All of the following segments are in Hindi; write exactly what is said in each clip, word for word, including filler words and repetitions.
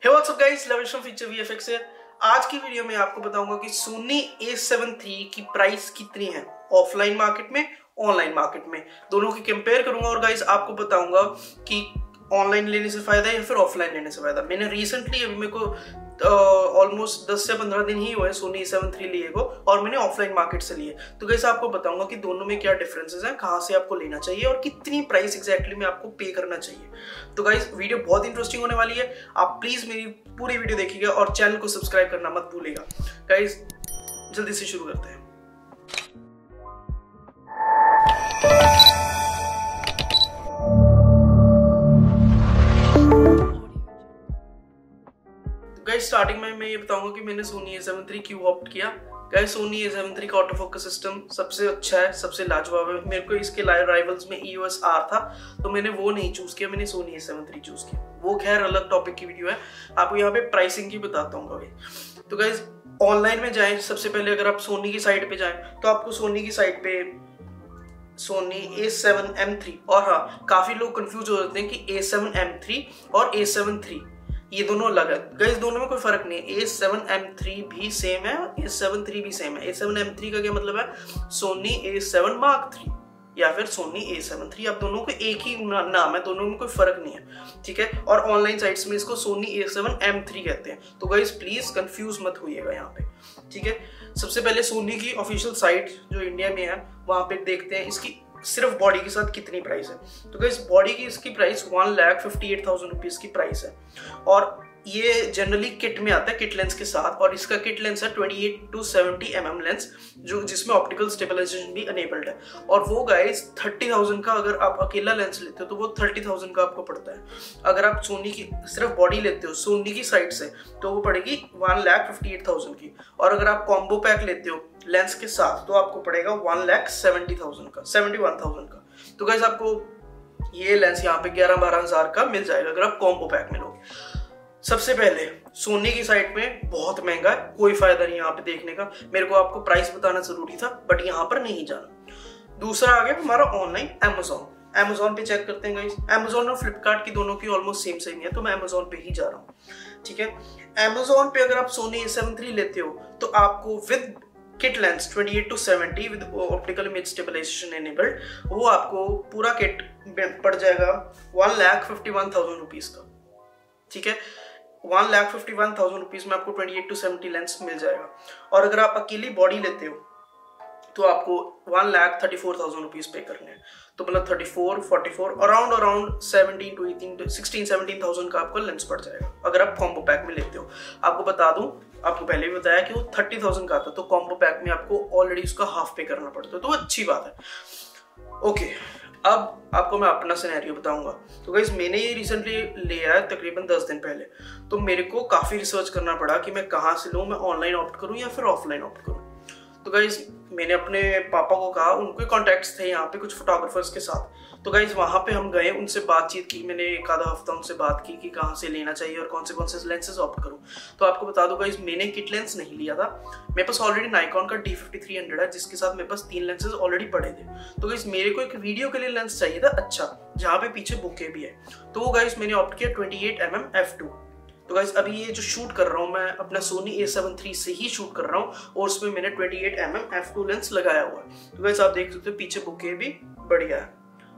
Hey what's up guys, Lavish from future VFX है। आज की वीडियो में आपको बताऊंगा कि सोनी ए सेवन थ्री की प्राइस कितनी है ऑफलाइन मार्केट में, ऑनलाइन मार्केट में, दोनों की कंपेयर करूंगा। और गाइस आपको बताऊंगा कि ऑनलाइन लेने से फायदा है या फिर ऑफलाइन लेने से फायदा। मैंने रिसेंटली अभी मेरे को ऑलमोस्ट दस से पंद्रह दिन ही हुए सोनी ए सेवन थ्री लिए को, और मैंने ऑफलाइन मार्केट से लिए। तो गाइस आपको बताऊंगा कि दोनों में क्या डिफरेंसेस हैं, कहाँ से आपको लेना चाहिए और कितनी प्राइस एग्जैक्टली में आपको पे करना चाहिए। तो गाइस वीडियो बहुत इंटरेस्टिंग होने वाली है, आप प्लीज मेरी पूरी वीडियो देखिएगा और चैनल को सब्सक्राइब करना मत भूलिएगा। गाइस जल्दी से शुरू करते हैं। गाइस स्टार्टिंग में मैं ये बताऊंगा कि मैंने सोनी ए सेवन थ्री क्यों ऑप्ट किया। Guys Sony A seven three का ऑटो फोकस सिस्टम सबसे अच्छा है, सबसे लाजवाब है। मेरे को इसके राइवल्स में ई ओ एस आर था, तो मैंने वो नहीं चूज किया, मैंने Sony A seven three choose किया। वो खैर अलग टॉपिक की वीडियो है, आपको यहाँ पे प्राइसिंग की बताता हूँ। तो गाइस ऑनलाइन में जाएं, सबसे पहले अगर आप सोनी की साइट पे जाएं तो आपको सोनी की साइट पे Sony A seven M three, और हाँ काफी लोग कंफ्यूज हो जाते हैं कि ए सेवन एम थ्री और ए सेवन थ्री ये दोनों अलग है। गाइस दोनों में कोई फर्क नहीं है, ए सेवन एम थ्री भी सेम है, ए सेवन थ्री भी सेम है। ए सेवन एम थ्री का क्या मतलब है, Sony A seven mark three या फिर सोनी ए सेवन थ्री, अब दोनों को एक ही नाम है, दोनों में कोई फर्क नहीं है, ठीक है। और ऑनलाइन साइट्स में इसको Sony A seven M three कहते हैं। तो गाइस प्लीज कंफ्यूज मत होइएगा यहाँ पे, ठीक है। सबसे पहले सोनी की ऑफिशियल साइट जो इंडिया में है वहां पे देखते हैं इसकी सिर्फ बॉडी के साथ कितनी प्राइस है। तो गाइस बॉडी की इसकी price one lakh fifty eight thousand rupees की प्राइस है, और ये जनरली किट में आता है, किट लेंस के साथ। और इसका किट लेंस है twenty eight to seventy M M lens, जो जिसमें ऑप्टिकल स्टेबलाइजेशन भी अनेबल्ड है। और वो गाइस थर्टी थाउजेंड का अगर आप अकेला लेंस लेते हो तो वो थर्टी थाउजेंड का आपको पड़ता है। अगर आप सोनी की सिर्फ बॉडी लेते हो सोनी की साइड से तो वो पड़ेगी one lakh fifty eight thousand की। और अगर आप कॉम्बो पैक लेते हो लेंस के साथ तो आपको पड़ेगा वन लाख सेवेंटी थाउजेंड का, सेवेंटी वन थाउजेंड का। तो गाइस आपको ये लेंस यहाँ पे ग्यारह बारह हजार का मिल जाएगा अगर आप कॉम्बो पैक में लोगे। सबसे पहले सोनी की साइट में बहुत महंगा है, कोई फायदा नहीं यहाँ पे देखने का। मेरे को आपको प्राइस बताना जरूरी था बट यहाँ पर नहीं जाना। दूसरा आ गया हमारा ऑनलाइन अमेजोन। अमेजोन पे चेक करते हैं गाइस। अमेजोन और फ्लिपकार्ट की दोनों की ऑलमोस्ट सेम सेम है, तो मैं अमेजोन पे ही जा रहा हूँ, ठीक है। अमेजोन पे अगर आप सोनी ए सेवन थ्री लेते हो तो आपको with kit lens twenty eight to seventy with optical image stabilization enabled, वो आपको पूरा किट पड़ जाएगा one lakh fifty one thousand rupees का, ठीक है। One lakh fifty one thousand rupees में आपको twenty eight to seventy lens मिल जाएगा। और अगर आप अकेली बॉडी लेते हो तो आपको one lakh thirty four thousand rupees पे करने हैं। तो मतलब thirty four forty four around around seventeen to eighteen sixteen seventeen thousand का आपको लेंस पड़ जाएगा अगर आप कॉम्बो पैक में लेते हो। आपको बता दूं, आपको पहले भी बताया कि वो थर्टी थाउजेंड का आता, तो कॉम्बो पैक में आपको ऑलरेडी उसका हाफ पे करना पड़ता है, तो अच्छी बात है। ओके, अब आपको मैं अपना सिनेरियो बताऊंगा। तो गाइस मैंने ये रिसेंटली लिया है तकरीबन दस दिन पहले, तो मेरे को काफी रिसर्च करना पड़ा कि मैं कहाँ से लूँ, मैं ऑनलाइन ऑप्ट करूँ या फिर ऑफलाइन ऑप्ट करूँ। तो गाइस मैंने अपने पापा को कहा, उनके कॉन्टैक्ट्स थे यहाँ पे कुछ फोटोग्राफर्स के साथ। तो गाइस वहाँ पे हम गए, उनसे बातचीत की, मैंने एक आधा हफ्ता उनसे बात की कि कहाँ से लेना चाहिए और कौन से कौन से लेंसेज ऑप्ट करूँ। तो आपको बता दो गाइस मैंने किट लेंस नहीं लिया था, मेरे पास ऑलरेडी नाइकॉन का डी फिफ्टी थ्री हंड्रेड है जिसके साथ मेरे पास तीन लेंसेज ऑलरेडी पड़े थे। तो गाइस मेरे को एक वीडियो के लिए लेंस चाहिए था अच्छा, जहाँ पे पीछे बुके भी है। तो वो गाइस मैंने ऑप्ट किया twenty eight M M F two. तो गाइस अभी ये जो शूट कर रहा हूँ मैं अपना सोनी ए सेवन थ्री से ही शूट कर रहा हूँ, और उसमें मैंने twenty eight M M F two lens लगाया हुआ है। तो गाइस आप देख सकते हो पीछे बुके भी बढ़िया है।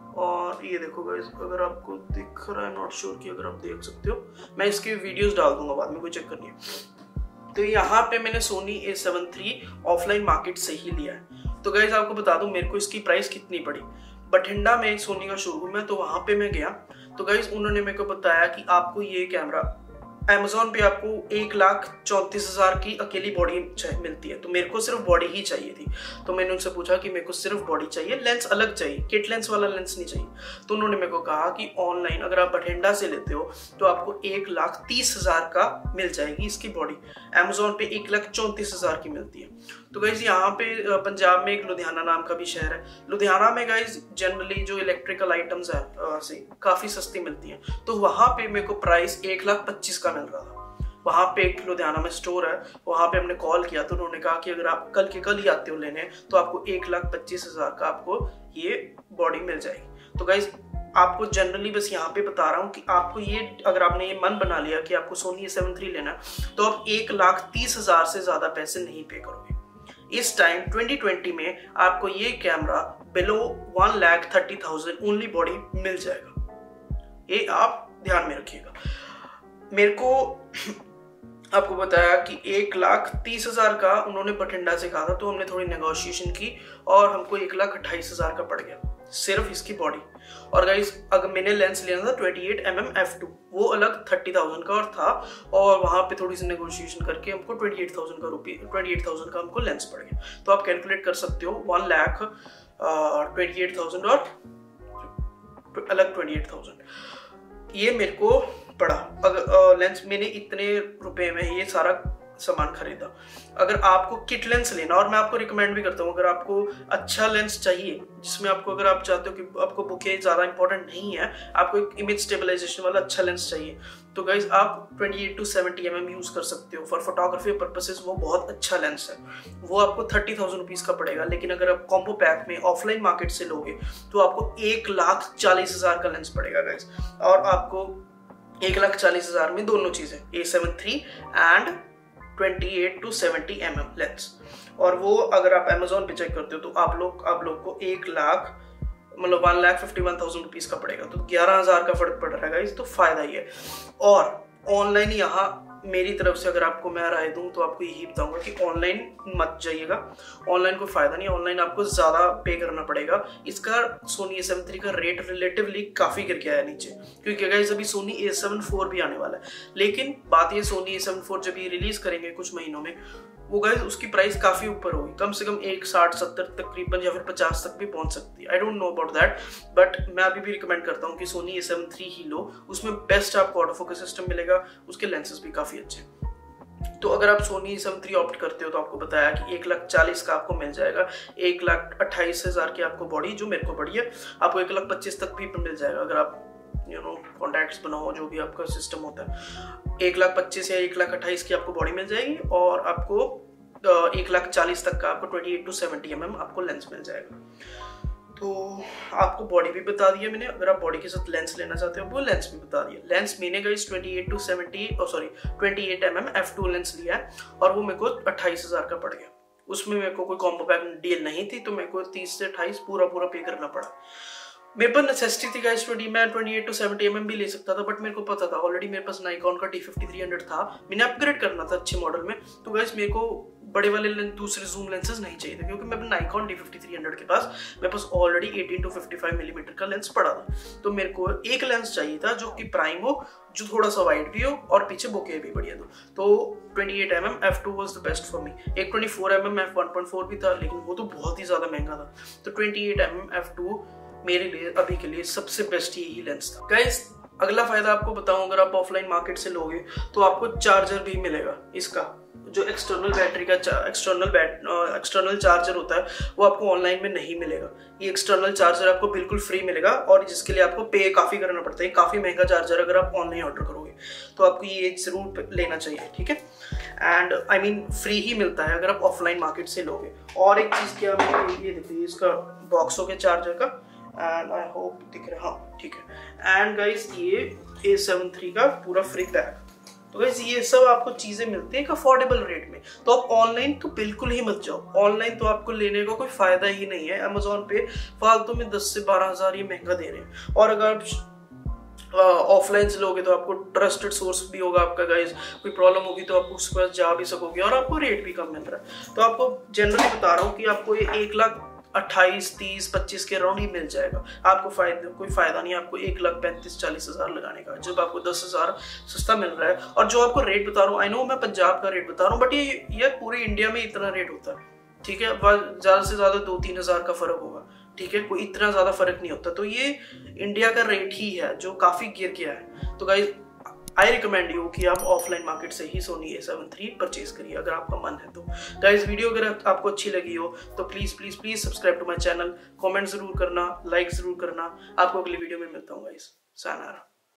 और ये देखो गाइस, अगर आपको दिख रहा है, नॉट श्योर कि अगर आप देख सकते हो, मैं इसके वीडियोस डाल दूंगा बाद में, कोई चक्कर नहीं है। तो यहाँ पे मैंने Sony A seven three offline market से ही लिया है। तो गाइस आपको बता दूं मेरे को इसकी प्राइस कितनी पड़ी। बठिंडा में सोनी का शोरूम है, तो वहां पे मैं गया। तो गाइस उन्होंने मेरे को बताया कि आपको ये कैमरा अमेजोन पे आपको एक लाख चौंतीस हजार की अकेली बॉडी मिलती है। तो मेरे को सिर्फ बॉडी ही चाहिए थी, तो मैंने उनसे पूछा कि मेरे को सिर्फ बॉडी चाहिए, लेंस अलग चाहिए, किट लेंस वाला लेंस नहीं चाहिए। तो उन्होंने मेरे को कहा कि ऑनलाइन अगर आप बठिंडा से लेते हो तो आपको एक लाख तीस हजार का मिल जाएगी इसकी बॉडी, अमेजोन पे एक लाख चौंतीस हजार की मिलती है। तो गाइज यहाँ पे पंजाब में एक लुधियाना नाम का भी शहर है, लुधियाना में गाइज जनरली जो इलेक्ट्रिकल आइटम्स है से काफी सस्ती मिलती हैं। तो वहां पे मेरे को प्राइस एक लाख पच्चीस का मिल रहा था। वहाँ पे एक लुधियाना में स्टोर है, वहाँ पे हमने कॉल किया तो उन्होंने कहा कि अगर आप कल के कल ही आते हो लेने तो आपको एक लाख पच्चीस हजार का आपको ये बॉडी मिल जाएगी। तो गाइज आपको जनरली बस यहाँ पे बता रहा हूँ कि आपको ये, अगर आपने ये मन बना लिया कि आपको सोनी ए सेवन थ्री लेना है, तो आप एक लाख तीस हजार से ज्यादा पैसे नहीं पे करोगे। इस टाइम ट्वेंटी ट्वेंटी में आपको ये camera below one lakh thirty thousand only body मिल जाएगा। ये आप ध्यान में रखिएगा। मेरे को आपको बताया कि एक लाख तीस हजार का उन्होंने बठिंडा से कहा था, तो हमने थोड़ी नेगोशिएशन की और हमको एक लाख अट्ठाईस हजार का पड़ गया सिर्फ इसकी बॉडी। और गाइस अगर मैंने लेंस लेना था twenty eight M M F two, वो अलग थर्टी थाउजेंड का और था, और वहां पे थोड़ी सी नेगोशिएशन करके हमको ट्वेंटी एट थाउजेंड का रुपये ट्वेंटी एट थाउजेंड का हमको लेंस पड़ गया। तो आप कैलकुलेट कर सकते हो one lakh twenty eight thousand और अलग ट्वेंटी एट थाउजेंड ये मेरे को पड़ा। अगर लेंस मैंने इतने रुपए में ये सारा सामान खरीदा। अगर आपको किट लेंस लेना, और मैं आपको रिकमेंड भी करता हूँ, अगर आपको अच्छा लेंस चाहिए जिसमें आपको, अगर आप चाहते हो कि आपको बुके ज़्यादा इंपॉर्टेंट नहीं है, आपको एक इमेज स्टेबलाइजेशन वाला अच्छा लेंस चाहिए, तो गाइज आप twenty eight to seventy M M use कर सकते हो फॉर फोटोग्राफी पर्पसेस। वो बहुत अच्छा लेंस है, वो आपको थर्टी थाउजेंड रुपीज़ का पड़ेगा। लेकिन अगर आप कॉम्बो पैक में ऑफलाइन मार्केट से लोगे तो आपको एक लाख चालीस हज़ार का लेंस पड़ेगा गाइज। और आपको एक लाख चालीस हज़ार में दोनों चीज़ें, A seven three and twenty eight to seventy M M lens. और वो अगर आप अमेजोन पे चेक करते हो तो आप लोग आप लोग को एक लाख मतलब one lakh fifty one thousand rupees का पड़ेगा, तो ग्यारह हजार का फर्क पड़ रहा है गाइस। तो फायदा ही है। और ऑनलाइन यहाँ मेरी तरफ से अगर आपको मैं राय दूं तो आपको यही बताऊंगा कि ऑनलाइन मत जाइएगा, ऑनलाइन कोई फायदा नहीं। ऑनलाइन आपको ज्यादा पे करना पड़ेगा। इसका सोनी ए सेवन थ्री का रेट रिलेटिवली काफी गिर गया है नीचे, क्योंकि गाइस अभी सोनी ए सेवन फोर भी आने वाला है। लेकिन बात ये, सोनी ए सेवन फोर जब ये रिलीज करेंगे कुछ महीनों में, वो गाइस उसकी प्राइस काफी ऊपर होगी, कम से कम एक साठ सत्तर तकरीबन या फिर पचास तक भी पहुंच सकती है। I don't know about that, but मैं अभी भी रिकमेंड करता हूँ कि सोनी ए सेवन थ्री ही लो। उसमें बेस्ट आपको ऑटो फोकस सिस्टम मिलेगा, उसके लेंसेज भी काफी अच्छे हैं। तो अगर आप Sony A seven three opt करते हो तो आपको बताया कि एक लाख चालीस का आपको मिल जाएगा, एक लाख अट्ठाईस हजार की आपको बॉडी जो मेरे को पड़ी है, आपको एक लाख पच्चीस तक भी मिल जाएगा अगर आप यू नो कॉन्टैक्ट्स बनाओ, जो भी आपका सिस्टम होता है। एक लाख पच्चीस या एक लाख अट्ठाईस की आपको बॉडी मिल जाएगी, और आपको एक लाख चालीस तक का आपको twenty eight to seventy M M आपको लेंस मिल जाएगा। तो आपको बॉडी भी बता दिया मैंने। अगर आप बॉडी के साथ लेंस लेना चाहते हो वो लेंस भी बता दिया। लेंस मैंने guys twenty eight to seventy sorry twenty eight M M F two lens लिया है, और वो मेरे को अट्ठाईस हजार का पड़ गया। उसमें मेरे को कोई कॉम्बो पैक डील नहीं थी, तो मेरे को तीस से अट्ठाईस पूरा पूरा पे करना पड़ा। मेरे पास नेसेसिटी थी गाइस ट्वेंटी मैं twenty eight to seventy M M भी ले सकता था, बट मेरे को पता था ऑलरेडी मेरे पास नाइकॉन का टी फिफ्टी थ्री हंड्रेड था, मैंने अपग्रेड करना था अच्छे मॉडल में। तो गाइस मेरे को बड़े वाले दूसरे जूम लेंसेज नहीं चाहिए थे, क्योंकि मैं Nikon T fifty three hundred के पास मेरे पास already eighteen to fifty five millimetre का लेंस पड़ा था। तो मेरे को एक लेंस चाहिए था जो कि प्राइम हो, जो थोड़ा सा वाइड भी हो और पीछे बोके भी बढ़िया दो। तो twenty eight M M F two was the best for me. एक twenty four M M F one point four भी था, लेकिन वो तो बहुत ही ज्यादा महंगा था। तो twenty eight M M F two मेरे लिए अभी के लिए सबसे बेस्ट यही लेंस था गाइस। अगला फायदा आपको बताऊं, अगर आप ऑफलाइन मार्केट से लोगे तो आपको चार्जर भी मिलेगा। इसका जो एक्सटर्नल बैटरी का एक्सटर्नल बैट एक्सटर्नल चार्जर होता है वो आपको ऑनलाइन में नहीं मिलेगा। ये एक्सटर्नल चार्जर आपको बिल्कुल फ्री मिलेगा, और जिसके लिए आपको पे काफी करना पड़ता है। काफी महंगा चार्जर अगर आप ऑनलाइन ऑर्डर करोगे तो आपको ये जरूर लेना चाहिए, ठीक है। एंड आई मीन फ्री ही मिलता है अगर आप ऑफलाइन मार्केट से लोगे। और एक चीज क्या, ये देखिए इसका बॉक्स हो गया चार्जर का, एंड आई होप दिख रहा, हाँ ठीक है। एंड गाइस ये ए सेवन थ्री का पूरा फ्री पैक। तो गाइस ये सब आपको चीजें मिलती है एक अफोर्डेबल रेट में। तो आप ऑनलाइन तो बिल्कुल ही मत जाओ, ऑनलाइन तो आपको लेने का कोई फायदा ही नहीं है। अमेजोन पे फालतू में दस से बारह हजार ये महंगा दे रहे हैं, और अगर ऑफलाइन से लोगे तो आपको ट्रस्टेड सोर्स भी होगा आपका गाइस। कोई प्रॉब्लम होगी तो आप उसके पास जा भी सकोगे, और आपको रेट भी कम मिल रहा है। तो आपको जनरली बता रहा हूँ कि आपको ये एक लाख अट्ठाईस तीस पच्चीस के अराउंड ही मिल जाएगा। आपको फायदा कोई फायदा नहीं आपको एक लाख पैंतीस चालीस हजार लगाने का, जब आपको दस हजार सस्ता मिल रहा है। और जो आपको रेट बता रहा हूँ, आई नो मैं पंजाब का रेट बता रहा हूँ, बट ये ये पूरे इंडिया में इतना रेट होता है, ठीक है। ज्यादा से ज्यादा दो तीन हजार का फर्क होगा, ठीक है, कोई इतना ज्यादा फर्क नहीं होता। तो ये इंडिया का रेट ही है जो काफी गिर गया है। तो गाइस आई रिकमेंड यू कि आप ऑफलाइन मार्केट से ही Sony A seven three purchase करिए अगर आपका मन है तो। गाइस वीडियो अगर आपको अच्छी लगी हो तो please please please subscribe to my channel, comment जरूर करना, लाइक जरूर करना। आपको अगली वीडियो में मिलता हूँ गाइस। सायनारा।